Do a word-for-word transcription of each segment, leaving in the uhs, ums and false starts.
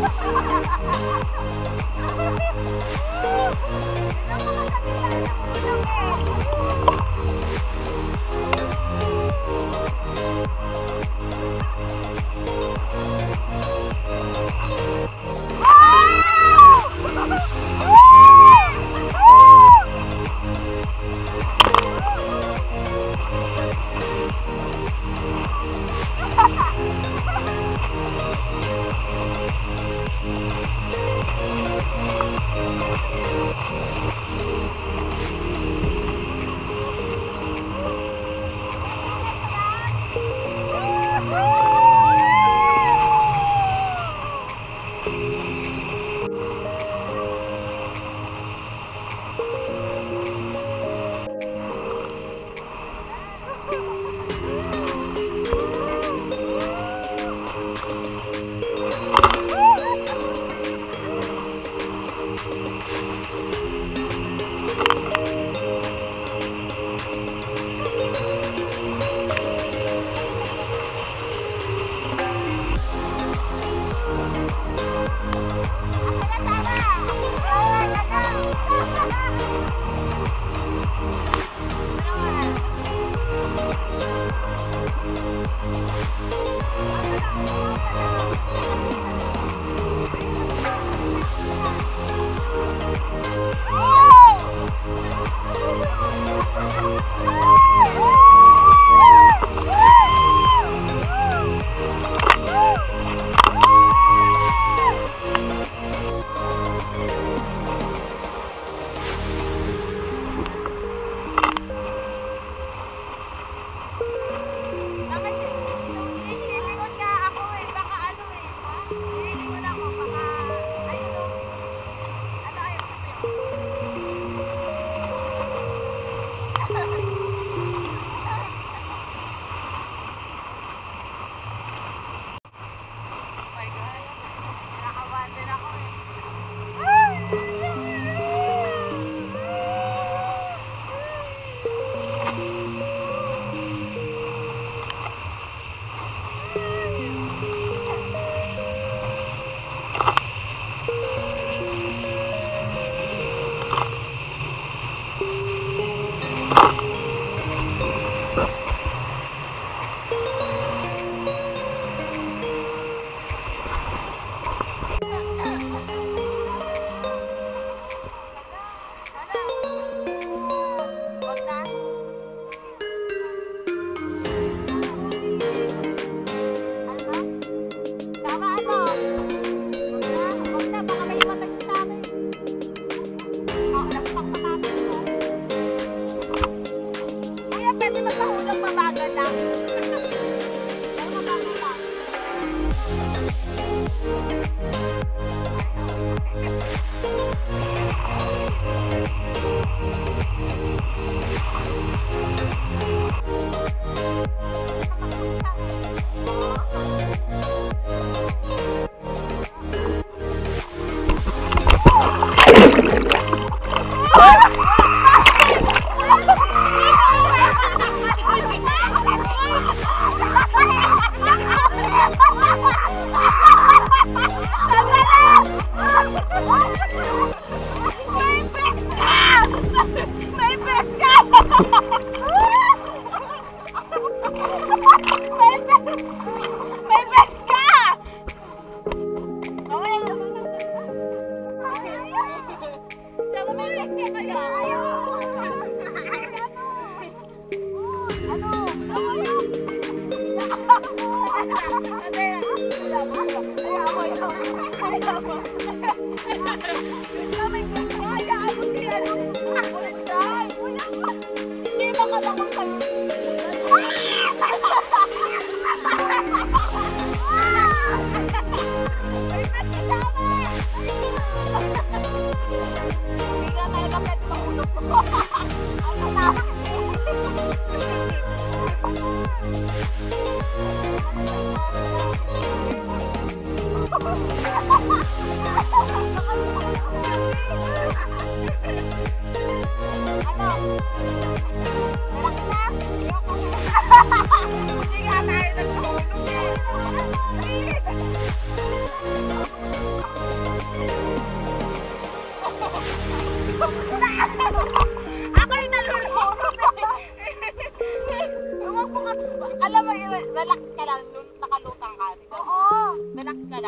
Ha ha ha!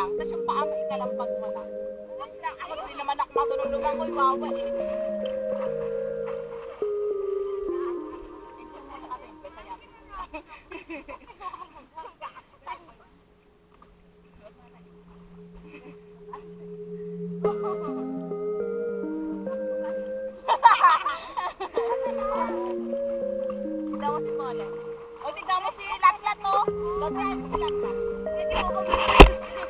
lang. Tapos yung paa mo ikalampag mo lang. Ako din naman ako matulungan ko, wawa eh. Tignan mo si Mole. O, tignan mo si Latlat, no? Tignan mo si Latlat. Tignan mo si Latlat.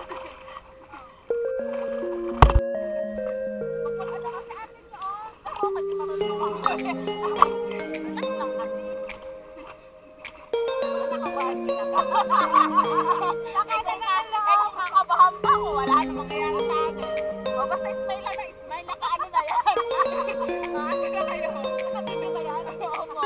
Magpapala ka sa atin, no? Ako, kasi marunong ako. Relax lang kasi. Nakabahan kita. Nakita nga, eh, kung kakabahan pa ako, wala namang kayaan sa atin. O, basta smile lang na smile, naka-ano na yan. Ano na kayo? Nakatingin ba yan? Oo mo.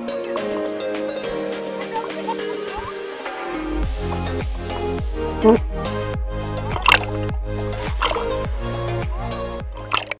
Hmm.